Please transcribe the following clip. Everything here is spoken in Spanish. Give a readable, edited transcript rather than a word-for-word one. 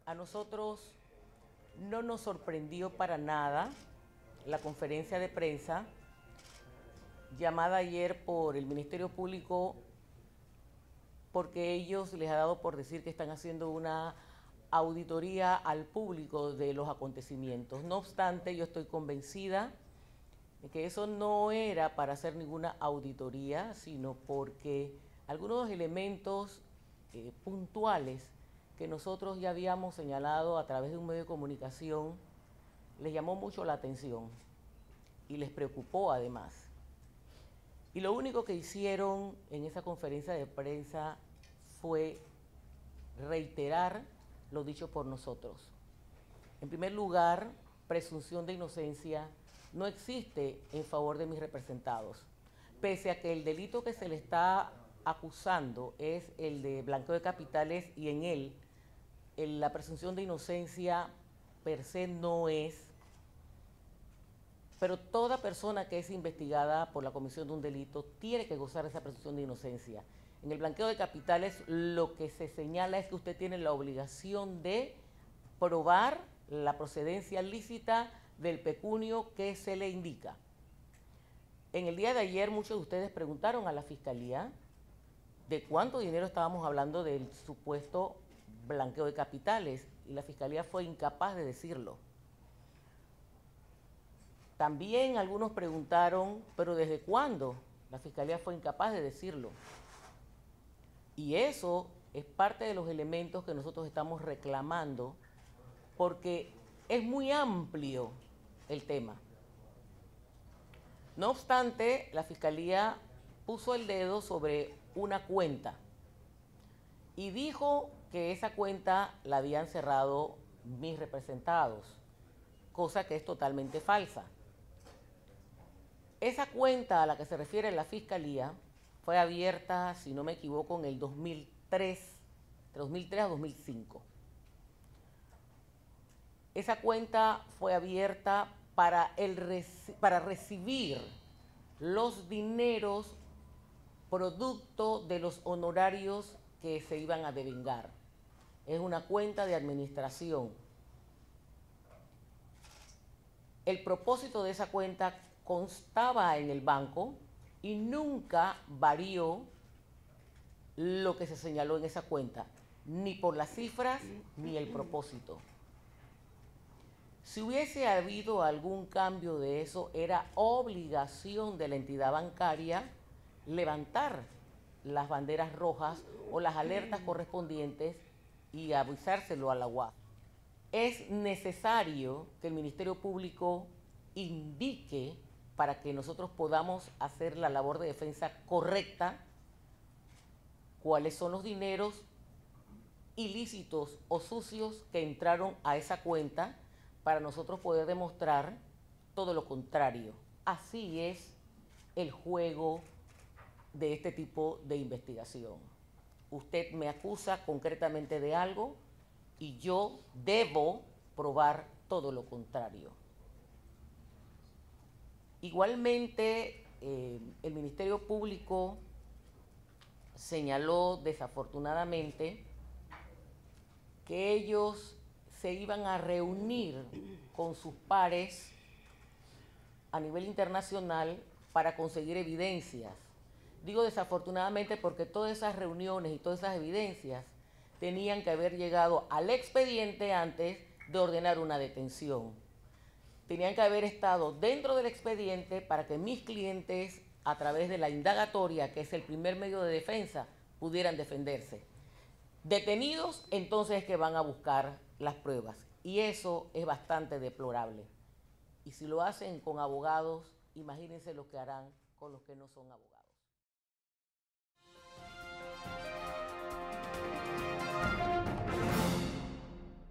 A nosotros no nos sorprendió para nada la conferencia de prensa llamada ayer por el Ministerio Público, porque ellos les ha dado por decir que están haciendo una auditoría al público de los acontecimientos. No obstante, yo estoy convencida de que eso no era para hacer ninguna auditoría, sino porque algunos elementos puntuales que nosotros ya habíamos señalado a través de un medio de comunicación les llamó mucho la atención y les preocupó además. Y lo único que hicieron en esa conferencia de prensa fue reiterar lo dicho por nosotros. En primer lugar, presunción de inocencia no existe en favor de mis representados, pese a que el delito que se le está acusando es el de blanqueo de capitales y en él la presunción de inocencia per se no es, pero toda persona que es investigada por la comisión de un delito tiene que gozar de esa presunción de inocencia. En el blanqueo de capitales lo que se señala es que usted tiene la obligación de probar la procedencia lícita del pecunio que se le indica. En el día de ayer muchos de ustedes preguntaron a la Fiscalía de cuánto dinero estábamos hablando del supuesto blanqueo de capitales y la Fiscalía fue incapaz de decirlo. También algunos preguntaron, ¿pero desde cuándo? La Fiscalía fue incapaz de decirlo. Y eso es parte de los elementos que nosotros estamos reclamando porque es muy amplio el tema. No obstante, la Fiscalía puso el dedo sobre una cuenta y dijo que esa cuenta la habían cerrado mis representados, cosa que es totalmente falsa. Esa cuenta a la que se refiere la Fiscalía fue abierta, si no me equivoco, en el 2003, de 2003 a 2005. Esa cuenta fue abierta para recibir los dineros producto de los honorarios que se iban a devengar. Es una cuenta de administración. El propósito de esa cuenta constaba en el banco y nunca varió lo que se señaló en esa cuenta, ni por las cifras ni el propósito. Si hubiese habido algún cambio de eso, era obligación de la entidad bancaria levantar las banderas rojas o las alertas correspondientes y avisárselo a la UAF. Es necesario que el Ministerio Público indique para que nosotros podamos hacer la labor de defensa correcta cuáles son los dineros ilícitos o sucios que entraron a esa cuenta para nosotros poder demostrar todo lo contrario. Así es el juego de este tipo de investigación. Usted me acusa concretamente de algo y yo debo probar todo lo contrario. Igualmente, el Ministerio Público señaló desafortunadamente que ellos se iban a reunir con sus pares a nivel internacional para conseguir evidencias. Digo desafortunadamente porque todas esas reuniones y todas esas evidencias tenían que haber llegado al expediente antes de ordenar una detención. Tenían que haber estado dentro del expediente para que mis clientes, a través de la indagatoria, que es el primer medio de defensa, pudieran defenderse. Detenidos, entonces es que van a buscar las pruebas. Y eso es bastante deplorable. Y si lo hacen con abogados, imagínense lo que harán con los que no son abogados.